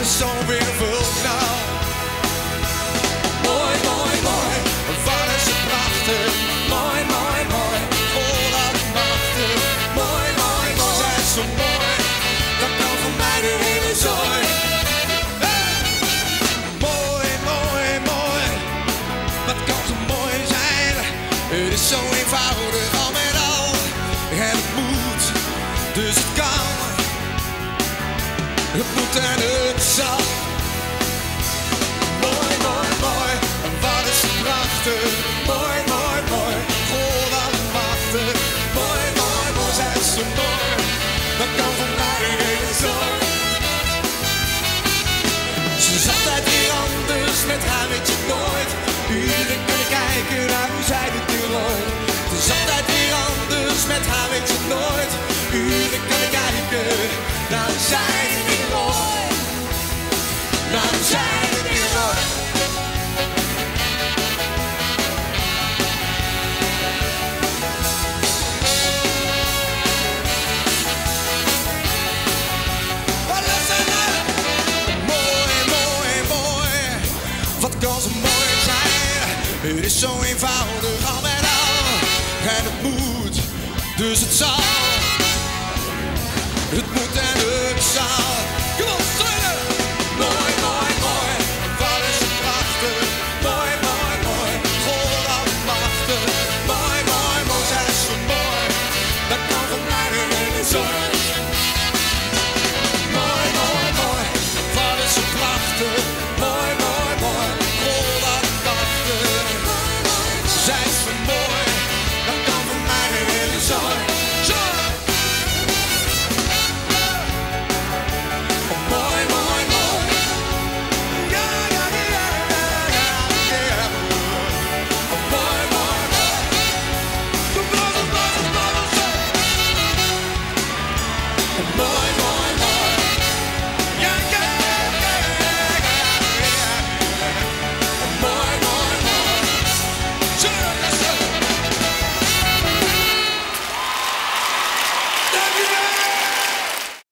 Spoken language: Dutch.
is zo weer vulkanaal. Mooi, mooi, mooi, wat is het prachtig. Mooi, mooi, mooi, vol aan machtig. Mooi, mooi, mooi, zij is zo mooi, dat kan voor mij de hele zooi. Hey! Mooi, mooi, mooi, wat kan zo mooi zijn. Het is zo eenvoudig al met al. En het moet, dus het kan. Het moet en het zal. Mooi, mooi, mooi, wat is het prachtig. Mooi, mooi, mooi, god allemachtig. Mooi, mooi, mooi, zij is zo mooi, dat kan voor mij de hele zooi. Ze is altijd weer anders, met haar weet je nooit. Uren kunnen kijken naar hoe zij dit nu loopt. Het is altijd weer anders, met haar weet je nooit. Uren kunnen kijken naar hoe zij dit nu loopt. Naar hoe zij dit nu loopt. Wat kan zo mooi zijn? Het is zo eenvoudig al met al. En het moet, dus het zal. Het moet en